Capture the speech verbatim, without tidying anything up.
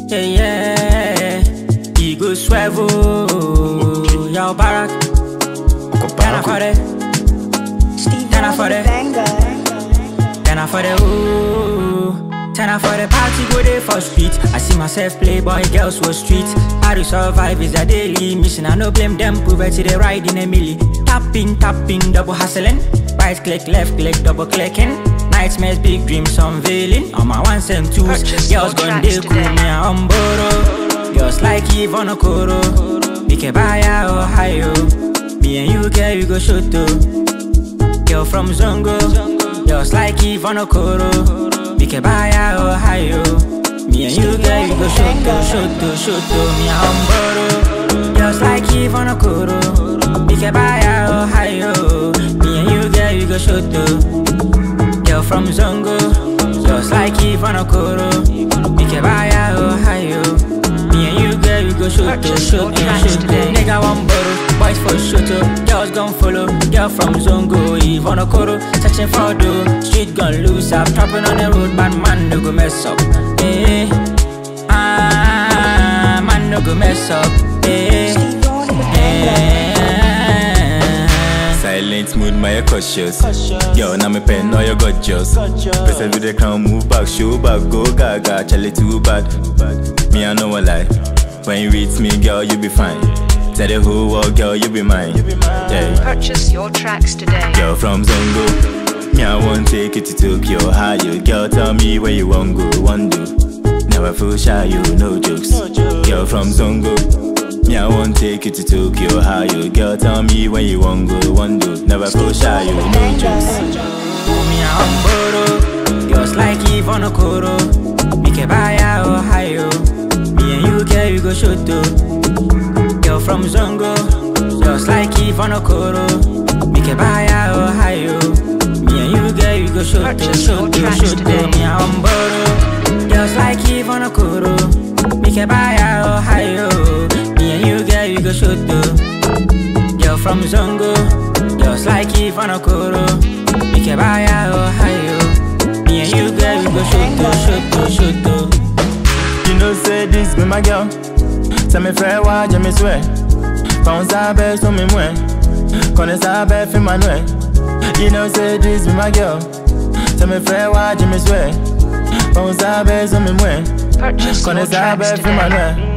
Yeah, yeah. He go swivel. Yaw Barrack. Okorbago. For it. Ten for it. Ten for it. Ooh. Ten for the party go there for street. I see myself play boy girls for street. How to survive is a daily mission. I no blame them. Poverty they ride in a milli. Tapping, tapping, double hustling. Right click, left click, double clicking. Nightmares, big dreams unveiling. On my ones and twos, girls gone they cool me on Okoro. Girls like Yvonne Okoro. We can buy a Ohio. Me and you girl, you go shoot to. Girl from Zongo. Girls like Yvonne Okoro. We can buy a Ohio. Me and you girl, you go shoot to, shoot to, shoot to. Me on Okoro. Girls like Yvonne Okoro. We can buy a Ohio. Me and you girl, you go shoot to. Girl from Zongo, just like Yvonne Okoro. We can buy a Ohio. Me and you girl, you go shoot to, shoot to, shoot to. Nigga one bottle, boys for shoot to. Girls gon' follow, girl from Zongo, Yvonne Okoro. Searching for dough, street gon' loose up. Trapping on the road, bad man no go mess up. Eh, ah, man no go mess up. Eh, eh. Silent mood, my cautious. Yo, now me pen, now you got just. Press with the crown, move back, show back, go gaga, Charlie too bad. Me, I know a lie. When you reach me, girl, you be fine. Tell the whole world, girl, you be mine. Yeah. Purchase your tracks today. Girl from Zongo, me, I won't take you to Tokyo, Ohio. Girl, tell me where you want go, want do. Never feel shy, you no jokes. Girl from Zongo. Me, I won't take you to Tokyo, Ohio. Girl, tell me when you want go, want do. Never feel shy, you no jokes. Me a Okoro, girls like Yvonne Okoro. We can buy a Ohio. Me and you girl, you go shoot to. Girl from Zongo, just like Yvonne Okoro. We can buy a Ohio. Me and you girl, you go shoot to, shoot to, shoot to. Me a Okoro, girls like Yvonne Okoro. We can buy a Ohio. You girl, you go shoot to. Girl from Zongo, just like Yvonne Okoro. We can buy a Ohio. Me and you girl, you go shoot to, shoot to, shoot to. You know say this be my girl. Tell me fair why you me swear. Found sabe so me mwen. Kone sabe fi manwe. You know say this be my girl. Tell me fair why you me swear. Found sabe so me mwen. Purchase your Kone tracks sabe fi today. manwe.